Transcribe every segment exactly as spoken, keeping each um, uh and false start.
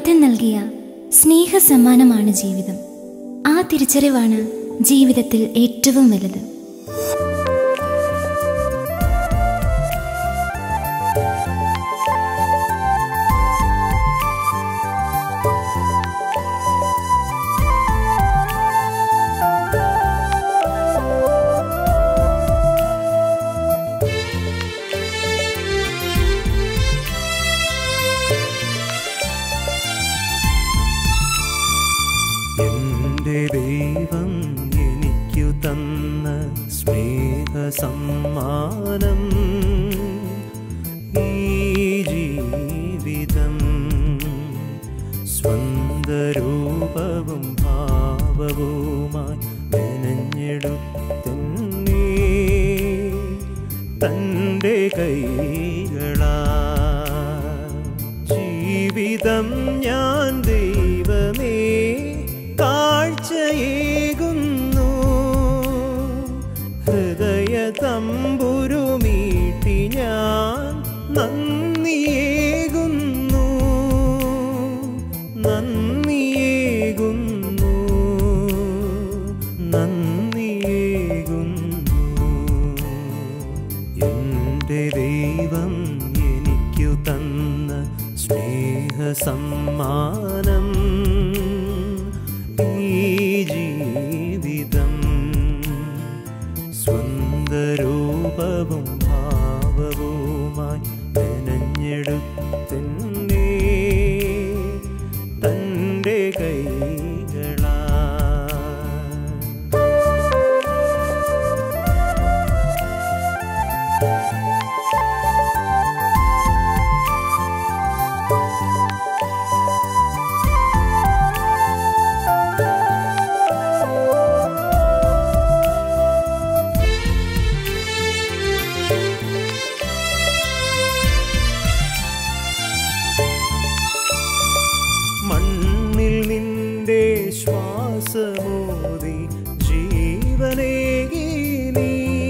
നാഥൻ നൽകിയ സ്നേഹ സമ്മാനമാണ് ജീവിതം. ആ തിരിച്ചറിവാണ് ജീവിതത്തിൽ ഏറ്റവും വലുത്. ദൈവം എനിക്കു തന്ന സ്നേഹ സമ്മാനം ഈ ജീവിതം, സ്വന്തരൂപവും ഭാവവുമായി മെനഞ്ഞെടുത്തെന്നെ തൻ്റെ കൈകളാ. ജീവിതം ഞാൻ ദൈവമേ കാഴ്ചയേകുന്നു, ഹൃദയ തമ്പുരുമീട്ടി ഞാൻ നന്ദിയേകുന്നു, നന്ദിയേകുന്നു, നന്ദിയേകുന്നു. എൻ്റെ ദൈവം എനിക്കു തന്ന സ്നേഹ സമ്മാനം ഈ ജീവിതം, സ്വന്തരൂപവും ഭാവവുമായി മെനഞ്ഞെടുത്തെന്നെ തൻ്റെ കൈകളാ. ശ്വാസമോദി ജീവനേകി നീ,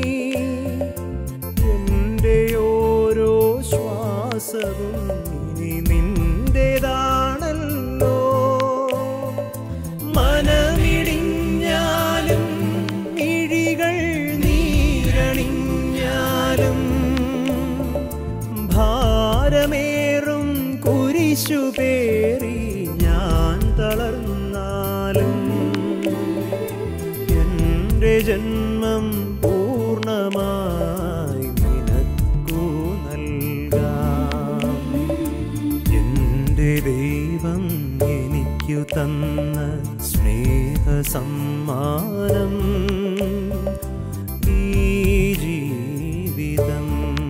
എൻ്റെ ഓരോ ശ്വാസവും ഇനി നിന്റേതാണല്ലോ. മനമിടിഞ്ഞാലും മിഴികൾ നീരണിഞ്ഞാലും ഭാരമേറും കുരിശുപേറി ഞാൻ തളർന്നാലും എൻ്റെ ജന്മം പൂർണ്ണമായി നിനക്കു നൽകാം. എൻ്റെ ദൈവം എനിക്കു തന്ന സ്നേഹ സമ്മാനം ഈ ജീവിതം,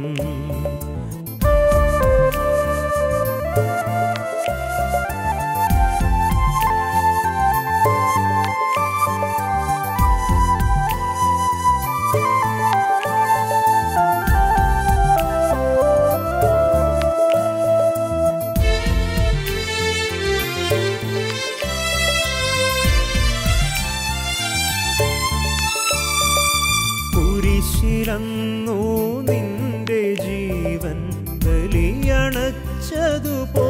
കുരിശിലന്നു നിന്റെ ജീവൻ ബലിയണച്ചതുപോ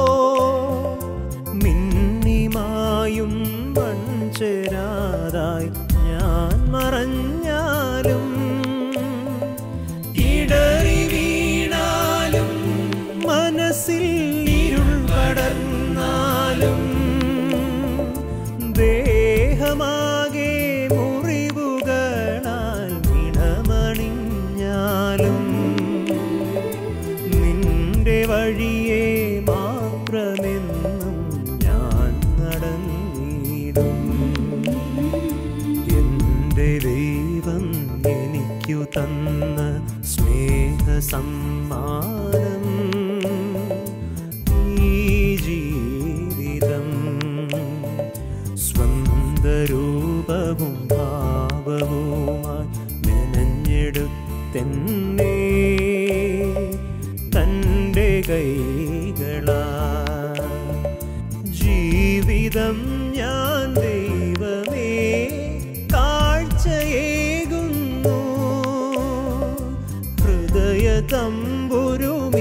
മിന്നിമായും മൺചേരാതായി ഞാൻ മറഞ്ഞാലും ഇടറി വീണാലും മനസ്സിൽ ഇരുൾ പടർന്നാലും ദേഹമാകെ മുറിവുകളാൽ വിണമണിഞ്ഞാലും നിന്റെ വഴിയെ മാത്രമെന്നും ഞാൻ നടന്നിടും. എൻ്റെ ദൈവം എനിക്കു തന്ന സ്നേഹ സമ്മാനം ഈ ജീവിതം, സ്വന്തരൂപവും ഭാവവുമായി മെനഞ്ഞെടുത്തെന്നെ തൻ്റെ കൈകളാ. ജീവിതം ഞാൻ ദൈവമേ കാഴ്ചയേകുന്നു, ഹൃദയ തമ്പുരു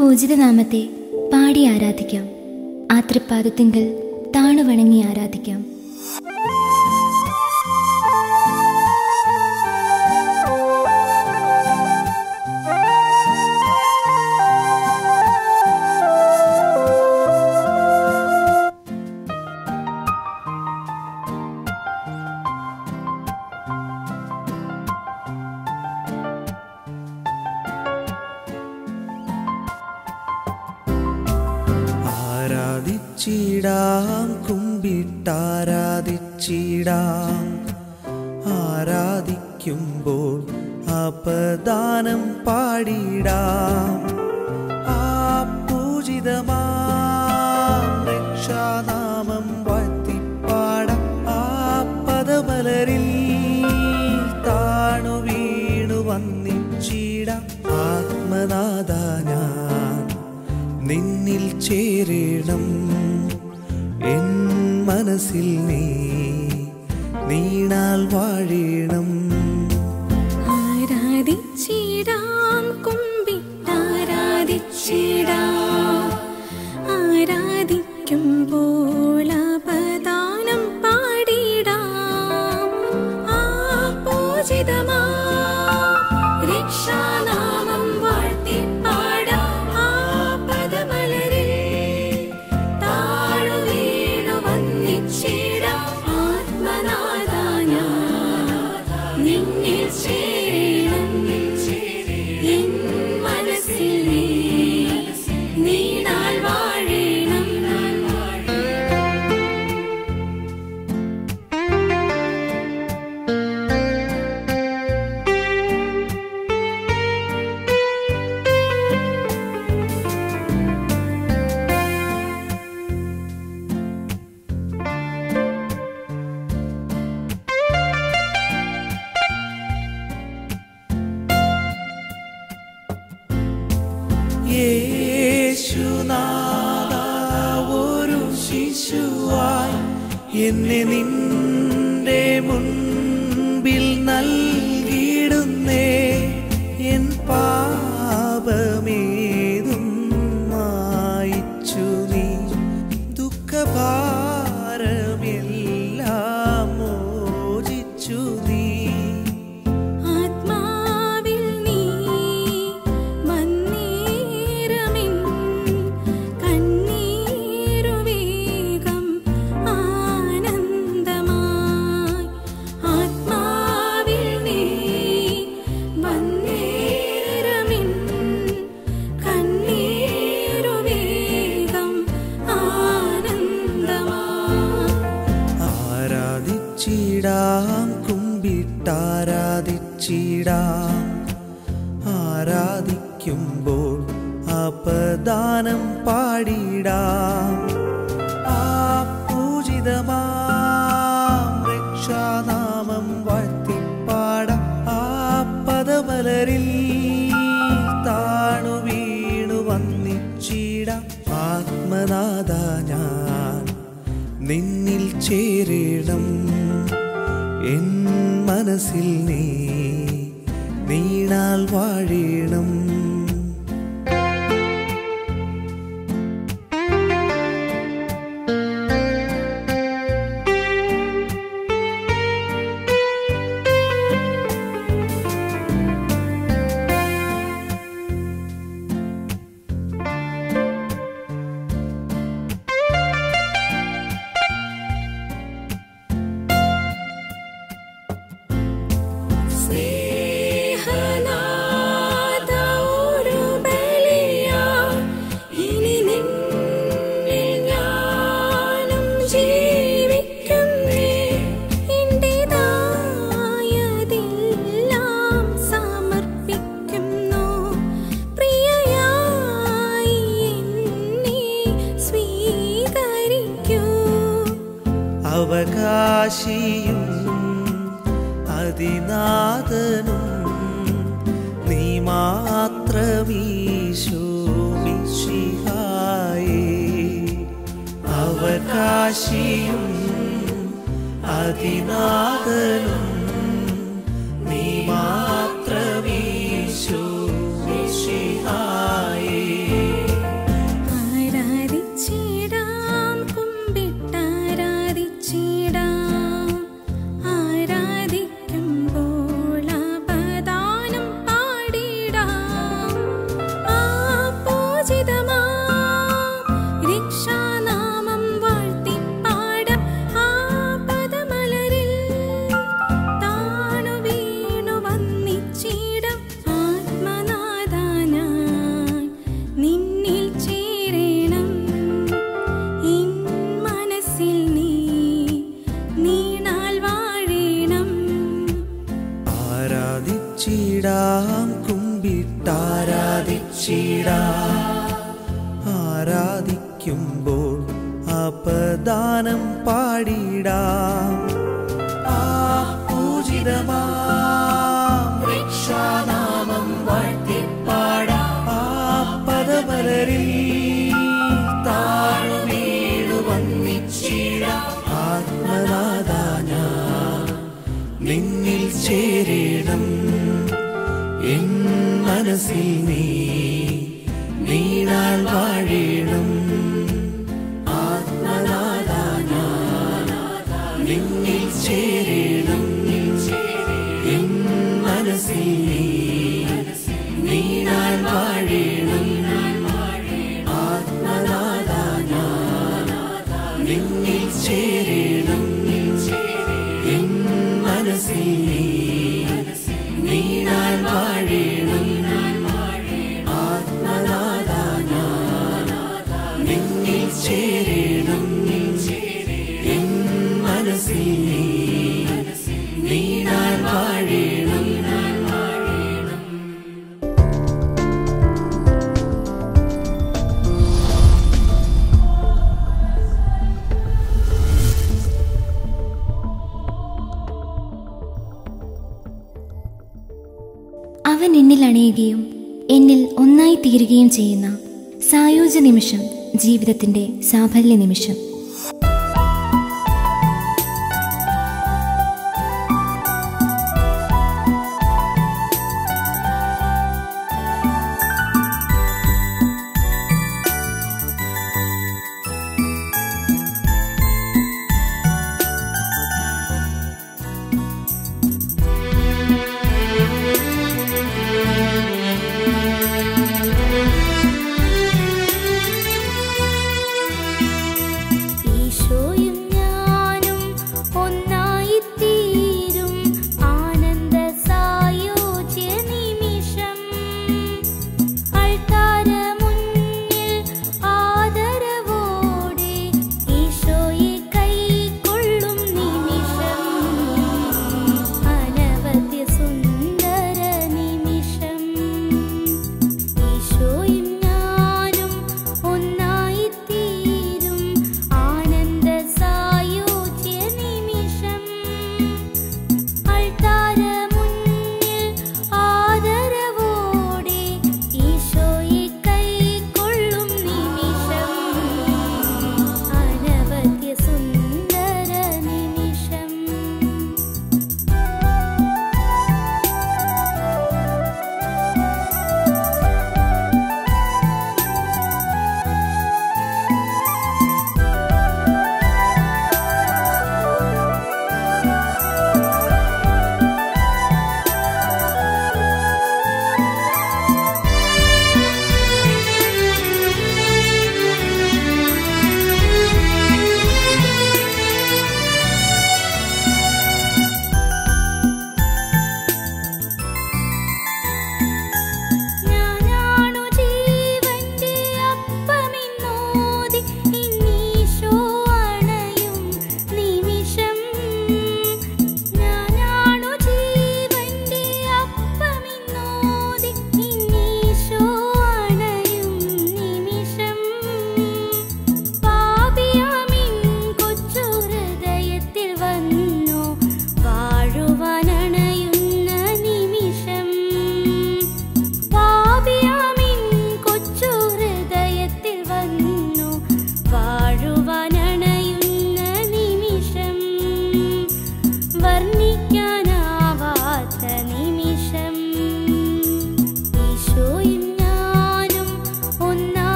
പൂജിതനാമത്തെ പാടി ആരാധിക്കാം. ആ തൃപ്പാദത്തിങ്കൽ താണു വണങ്ങി ആരാധിക്കാം. ആരാധിച്ചിടാം, കുമ്പിട്ടാരാധിച്ചിടാം. ആരാധിക്കുമ്പോൾ അപദാനം പാടിടാം. ആ പൂജിതമാം രക്ഷാനാമം വാഴ്ത്തിപ്പാടാം. ആ പദമലരിൽ താണു വീണു വന്നിച്ചിടാം. ആത്മനാഥ ഞാൻ നിന്നിൽ ചേരണം, എൻ മനസ്സിൽ നീ നീണാൽ വാഴണം. ആരാധിച്ചിടാം, കുമ്പിട്ടാരാധിച്ചിടാം. ആരാധിക്കുമ്പോൾ അപദാനം പാടിടാം. ആ പൂജിതമാം രക്ഷാനാമം വാഴ്ത്തിപ്പാടാം. ആ പദമലരിൽ താഴു വീണു വന്നിച്ചിടാം. ആത്മനാഥ ഞാൻ നിന്നിൽ ചേരണം, എൻ മനസ്സിൽ നീ നീണാൽ വാഴണം. യേശുനാഥ, ഒരു ശിശുവായി എന്നെ നിന്റെ മുൻപിൽ നൽകിയിടുന്നേ. എൻ പാപമേതും മായിച്ചു നീ, ദുഃഖഭാരമെല്ലാം മോചിച്ചു നീ. ആത്മാവിൽ നീ വന്നേരമിൻ കണ്ണീരുവേഗം ആനന്ദമായി. ആത്മാവിൽ നീ വന്നേരമിൻ കണ്ണീരുവേഗം ആനന്ദമായി. ആരാധിച്ചിടാം, കുമ്പിട്ടാരാധിച്ചിടാം. ആരാധിക്കുമ്പോൾ അപദാനം പാടിടാം. ആ പൂജിതമാം രക്ഷാനാമം വാഴ്ത്തിപ്പാടാം. ആ പദമലരിൽ താണു വീണു വന്നിച്ചിടാം. ആത്മനാഥ ഞാൻ നിന്നിൽ ചേരണം, എൻ മനസ്സിൽ നീ നീണാൽ വാഴണം. സ്നേഹനാഥ, ഒരു ബലിയായി ഇനി നിന്നിൽ ഞാനും ജീവിക്കുന്നേ. എന്റേതായതെല്ലാം സമർപ്പിക്കുന്നു. പ്രിയയായി എന്നെ സ്വീകരിക്കൂ. അവകാശിയും അതിനാഥനും നീ മാത്രമീശോ മിശിഹായേ. അവകാശിയും അതിനാഥനും നീ മാത്രമീശോ മിശിഹായേ. സ്തുതിച്ചിടാം കുമ്പിട്ടാരാധിച്ചിടാം. ആരാധിക്കുമ്പോൾ അപദാനം പാടിടാം. ആ പൂജിതമാം രക്ഷാനാമം വാഴ്ത്തിപ്പാടാം. ആ പദമലരിൽ താഴ്വീണു വന്നിച്ചിടാം. ആത്മനാഥാ ഞാൻ നിന്നിൽ ചേരണം. എൻ മനസ്സിൽ നീ നീണാൾ വാഴണം. ആത്മനാഥാ ഞാൻ നിന്നിൽ ചേരണം. എൻ മനസ്സിൽ നീ നീണാൾ വാഴണം. ആത്മനാഥാ ഞാൻ നിന്നിൽ ചേരണം. എൻ മനസ്സിൽ നീ നീണാൾ വാഴണം. ആത്മനാഥാ ഞാൻ നിന്നിൽ ചേരണം. എൻ മനസ്സിൽ നീ നീണാൾ വാഴണം. അവൻ എന്നിൽ അണയുകയും എന്നിൽ ഒന്നായി തീരുകയും ചെയ്യുന്ന സായോജ്യ നിമിഷം ജീവിതത്തിൻ്റെ സാഫല്യ നിമിഷം.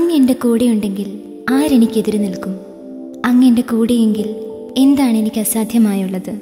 അങ്ങ് എൻ്റെ കൂടെയുണ്ടെങ്കിൽ ആരെനിക്കെതിരെ നിൽക്കും? അങ്ങ് എൻ്റെ കൂടെയെങ്കിൽ എന്താണ് എനിക്ക് അസാധ്യമായുള്ളത്?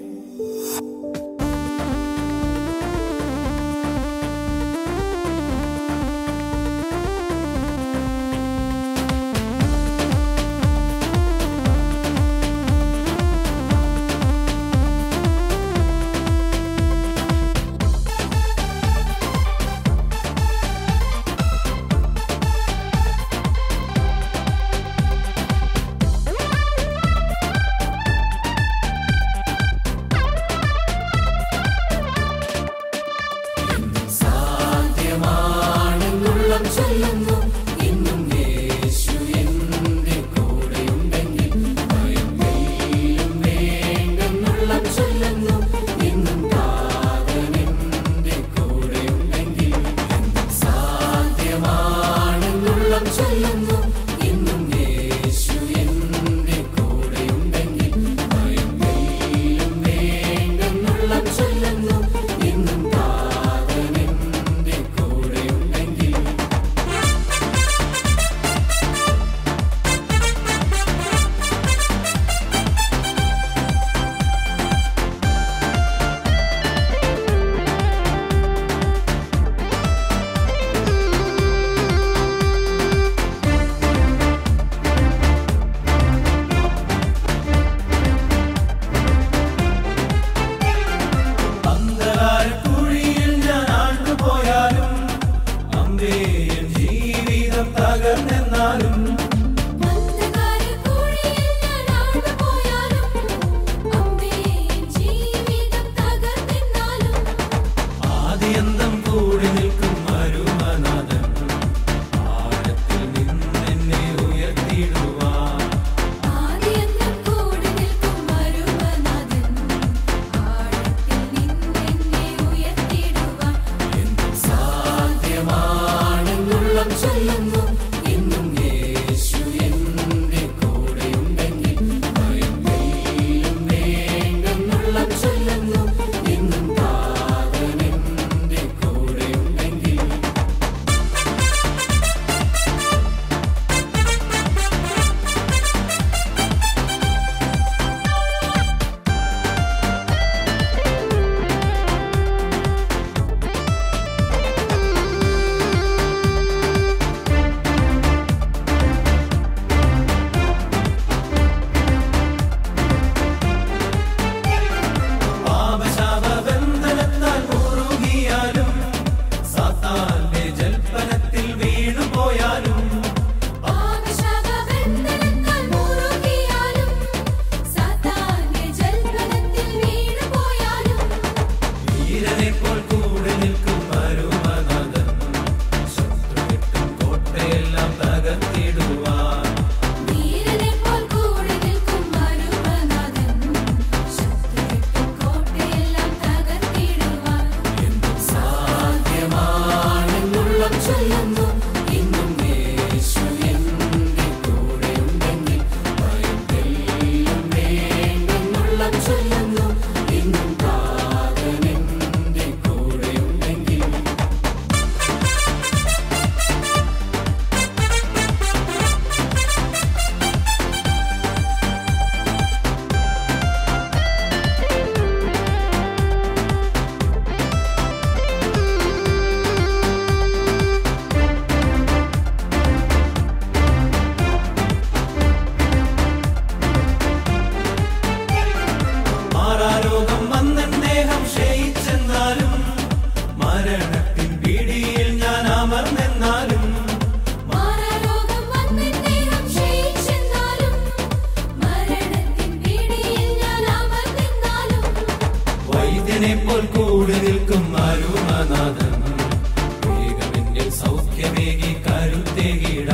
നിൽക്കും അരുമനാഥൻ വേഗമെന്നിൽ സൗഖ്യമേകി കരുത്തേകിട